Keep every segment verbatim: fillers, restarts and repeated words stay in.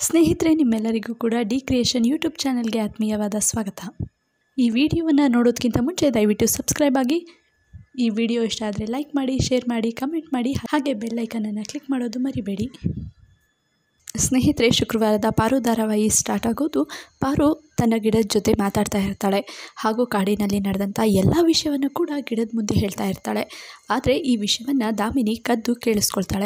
ಸ್ನೇಹಿತರೆ, ನಿಮ್ಮೆಲ್ಲರಿಗೂ ಕೂಡ ಡಿ ಕ್ರಿಯೇಷನ್ ಯೂಟ್ಯೂಬ್ ಚಾನಲ್ಗೆ ಆತ್ಮೀಯವಾದ ಸ್ವಾಗತ. ಈ ವಿಡಿಯೋವನ್ನು ನೋಡೋದಕ್ಕಿಂತ ಮುಂಚೆ ದಯವಿಟ್ಟು ಸಬ್ಸ್ಕ್ರೈಬ್ ಆಗಿ. ಈ ವಿಡಿಯೋ ಇಷ್ಟ ಆದರೆ ಲೈಕ್ ಮಾಡಿ, ಶೇರ್ ಮಾಡಿ, ಕಮೆಂಟ್ ಮಾಡಿ, ಹಾಗೆ ಬೆಲ್ ಐಕನನ್ನು ಕ್ಲಿಕ್ ಮಾಡೋದು ಮರಿಬೇಡಿ. ಸ್ನೇಹಿತರೆ, ಶುಕ್ರವಾರದ ಪಾರು ಧಾರಾವಾಹಿ ಸ್ಟಾರ್ಟ್ ಆಗೋದು. ಪಾರು ತನ್ನ ಗಿಡದ ಜೊತೆ ಮಾತಾಡ್ತಾ ಇರ್ತಾಳೆ ಹಾಗೂ ಕಾಡಿನಲ್ಲಿ ನಡೆದಂಥ ಎಲ್ಲ ವಿಷಯವನ್ನು ಕೂಡ ಗಿಡದ ಮುಂದೆ ಹೇಳ್ತಾ ಇರ್ತಾಳೆ. ಆದರೆ ಈ ವಿಷಯವನ್ನು ದಾಮಿನಿ ಕದ್ದು ಕೇಳಿಸ್ಕೊಳ್ತಾಳೆ.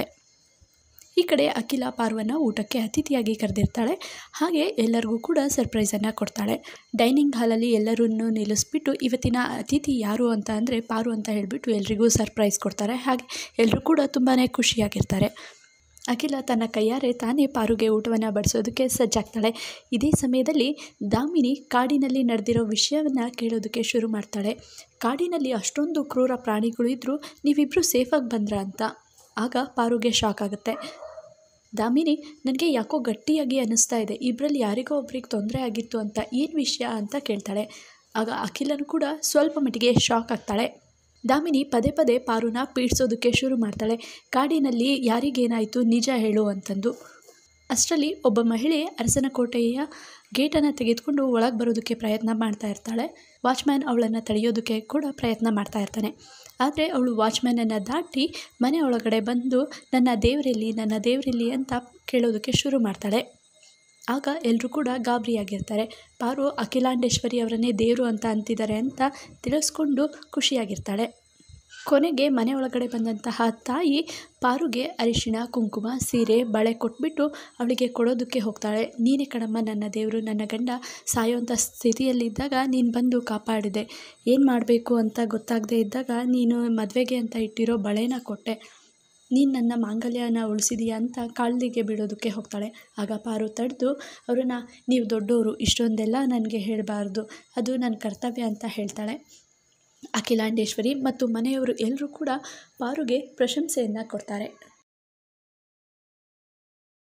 ಈ ಕಡೆ ಅಖಿಲ ಪಾರುವನ್ನು ಊಟಕ್ಕೆ ಅತಿಥಿಯಾಗಿ ಕರೆದಿರ್ತಾಳೆ. ಹಾಗೆ ಎಲ್ಲರಿಗೂ ಕೂಡ ಸರ್ಪ್ರೈಸನ್ನು ಕೊಡ್ತಾಳೆ. ಡೈನಿಂಗ್ ಹಾಲಲ್ಲಿ ಎಲ್ಲರನ್ನೂ ನಿಲ್ಲಿಸ್ಬಿಟ್ಟು ಇವತ್ತಿನ ಅತಿಥಿ ಯಾರು ಅಂತ ಅಂದರೆ ಪಾರು ಅಂತ ಹೇಳಿಬಿಟ್ಟು ಎಲ್ರಿಗೂ ಸರ್ಪ್ರೈಸ್ ಕೊಡ್ತಾರೆ. ಹಾಗೆ ಎಲ್ಲರೂ ಕೂಡ ತುಂಬಾ ಖುಷಿಯಾಗಿರ್ತಾರೆ. ಅಖಿಲ ತನ್ನ ಕೈಯಾರೆ ತಾನೇ ಪಾರುಗೆ ಊಟವನ್ನು ಬಡಿಸೋದಕ್ಕೆ ಸಜ್ಜಾಗ್ತಾಳೆ. ಇದೇ ಸಮಯದಲ್ಲಿ ದಾಮಿನಿ ಕಾಡಿನಲ್ಲಿ ನಡೆದಿರೋ ವಿಷಯವನ್ನು ಕೇಳೋದಕ್ಕೆ ಶುರು ಮಾಡ್ತಾಳೆ. ಕಾಡಿನಲ್ಲಿ ಅಷ್ಟೊಂದು ಕ್ರೂರ ಪ್ರಾಣಿಗಳು ಇದ್ದರೂ ನೀವಿಬ್ಬರು ಸೇಫಾಗಿ ಬಂದ್ರಾ ಅಂತ. ಆಗ ಪಾರುಗೆ ಶಾಕ್ ಆಗುತ್ತೆ. ದಾಮಿನಿ, ನನಗೆ ಯಾಕೋ ಗಟ್ಟಿಯಾಗಿ ಅನ್ನಿಸ್ತಾ ಇದೆ, ಇಬ್ಬರಲ್ಲಿ ಯಾರಿಗೋ ಒಬ್ರಿಗೆ ತೊಂದರೆ ಆಗಿತ್ತು ಅಂತ, ಏನು ವಿಷಯ ಅಂತ ಕೇಳ್ತಾಳೆ. ಆಗ ಅಖಿಲನು ಕೂಡ ಸ್ವಲ್ಪ ಮಟ್ಟಿಗೆ ಶಾಕ್ ಆಗ್ತಾಳೆ. ದಾಮಿನಿ ಪದೇ ಪದೇ ಪಾರುನ ಪೀಡಿಸೋದಕ್ಕೆ ಶುರು ಮಾಡ್ತಾಳೆ. ಕಾಡಿನಲ್ಲಿ ಯಾರಿಗೇನಾಯಿತು ನಿಜ ಹೇಳು ಅಂತಂದು. ಅಷ್ಟರಲ್ಲಿ ಒಬ್ಬ ಮಹಿಳೆ ಅರಸನ ಕೋಟೆಯ ಗೇಟನ್ನು ತೆಗೆದುಕೊಂಡು ಒಳಗೆ ಬರೋದಕ್ಕೆ ಪ್ರಯತ್ನ ಮಾಡ್ತಾ ಇರ್ತಾಳೆ. ವಾಚ್ಮ್ಯಾನ್ ಅವಳನ್ನು ತಡೆಯೋದಕ್ಕೆ ಕೂಡ ಪ್ರಯತ್ನ ಮಾಡ್ತಾ ಇರ್ತಾನೆ. ಆದರೆ ಅವಳು ವಾಚ್ಮ್ಯಾನನ್ನು ದಾಟಿ ಮನೆ ಒಳಗಡೆ ಬಂದು ನನ್ನ ದೇವರಲ್ಲಿ ನನ್ನ ದೇವರಲ್ಲಿ ಅಂತ ಕೇಳೋದಕ್ಕೆ ಶುರು ಮಾಡ್ತಾಳೆ. ಆಗ ಎಲ್ಲರೂ ಕೂಡ ಗಾಬರಿಯಾಗಿರ್ತಾರೆ. ಪಾರು ಅಖಿಲಾಂಡೇಶ್ವರಿ ಅವರನ್ನೇ ದೇವರು ಅಂತ ಅಂತಿದ್ದಾರೆ ಅಂತ ತಿಳಿಸ್ಕೊಂಡು ಖುಷಿಯಾಗಿರ್ತಾಳೆ. ಕೊನೆಗೆ ಮನೆ ಒಳಗಡೆ ಬಂದಂತಹ ತಾಯಿ ಪಾರುಗೆ ಅರಿಶಿಣ, ಕುಂಕುಮ, ಸೀರೆ, ಬಳೆ ಕೊಟ್ಬಿಟ್ಟು ಅವಳಿಗೆ ಕೊಡೋದಕ್ಕೆ ಹೋಗ್ತಾಳೆ. ನೀನೇ ಕಣಮ್ಮ ನನ್ನ ದೇವರು, ನನ್ನ ಗಂಡ ಸಾಯೋಂಥ ಸ್ಥಿತಿಯಲ್ಲಿದ್ದಾಗ ನೀನು ಬಂದು ಕಾಪಾಡಿದೆ, ಏನು ಮಾಡಬೇಕು ಅಂತ ಗೊತ್ತಾಗದೇ ಇದ್ದಾಗ ನೀನು ಮದುವೆಗೆ ಅಂತ ಇಟ್ಟಿರೋ ಬಳೆನ ಕೊಟ್ಟೆ, ನೀನು ನನ್ನ ಮಾಂಗಲ್ಯನ ಉಳಿಸಿದೀಯ ಅಂತ ಕಾಲಿಗೆ ಬೀಳೋದಕ್ಕೆ ಹೋಗ್ತಾಳೆ. ಆಗ ಪಾರು ತಡೆದು ಅವ್ರನ್ನ, ನೀವು ದೊಡ್ಡವರು, ಇಷ್ಟೊಂದೆಲ್ಲ ನನಗೆ ಹೇಳಬಾರ್ದು, ಅದು ನನ್ನ ಕರ್ತವ್ಯ ಅಂತ ಹೇಳ್ತಾಳೆ. ಅಖಿಲಾಂಡೇಶ್ವರಿ ಮತ್ತು ಮನೆಯವರು ಎಲ್ಲರೂ ಕೂಡ ಪಾರುಗೆ ಪ್ರಶಂಸೆಯನ್ನು ಕೊಡ್ತಾರೆ.